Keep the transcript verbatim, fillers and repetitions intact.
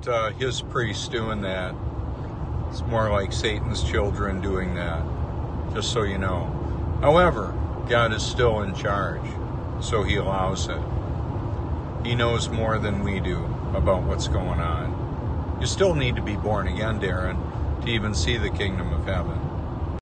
not uh, his priests doing that. It's more like Satan's children doing that, just so you know. However, God is still in charge, so he allows it. He knows more than we do about what's going on. You still need to be born again, Darren, to even see the kingdom of heaven.